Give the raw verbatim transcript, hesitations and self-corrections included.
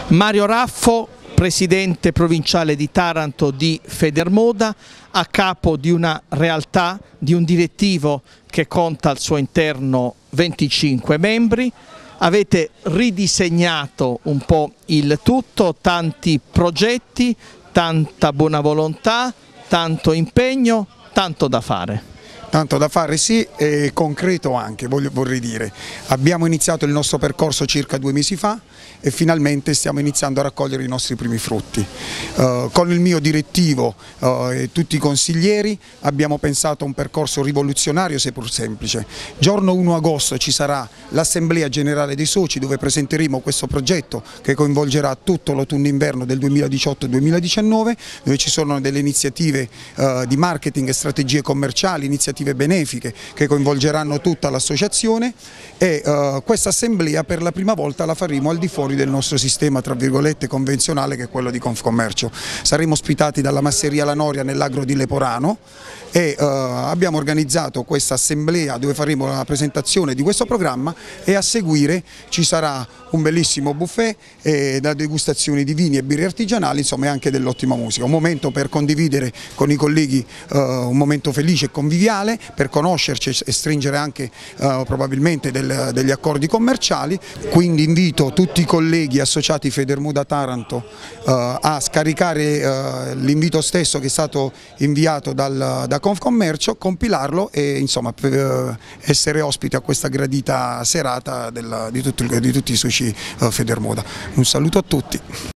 Mario Raffo, presidente provinciale di Taranto di Federmoda, a capo di una realtà, di un direttivo che conta al suo interno venticinque membri. Avete ridisegnato un po' il tutto, tanti progetti, tanta buona volontà, tanto impegno, tanto da fare. Tanto da fare sì, e concreto anche, voglio, vorrei dire. Abbiamo iniziato il nostro percorso circa due mesi fa e finalmente stiamo iniziando a raccogliere i nostri primi frutti. Uh, con il mio direttivo uh, e tutti i consiglieri abbiamo pensato a un percorso rivoluzionario seppur semplice. Giorno primo agosto ci sarà l'Assemblea Generale dei Soci dove presenteremo questo progetto che coinvolgerà tutto l'autunno-inverno del duemiladiciotto duemiladiciannove, dove ci sono delle iniziative uh, di marketing e strategie commerciali, iniziative benefiche che coinvolgeranno tutta l'associazione e uh, questa assemblea per la prima volta la faremo al di fuori del nostro sistema tra virgolette convenzionale che è quello di Confcommercio. Saremo ospitati dalla Masseria La Noria nell'agro di Leporano e uh, abbiamo organizzato questa assemblea dove faremo la presentazione di questo programma e a seguire ci sarà un bellissimo buffet e da degustazioni di vini e birre artigianali, insomma, e anche dell'ottima musica, un momento per condividere con i colleghi uh, un momento felice e conviviale, per conoscerci e stringere anche uh, probabilmente del, degli accordi commerciali. Quindi invito tutti i colleghi associati Federmoda Taranto uh, a scaricare uh, l'invito stesso che è stato inviato dal, da Confcommercio, compilarlo e insomma per, uh, essere ospiti a questa gradita serata del, di, tutto, di tutti i soci uh, Federmoda. Un saluto a tutti.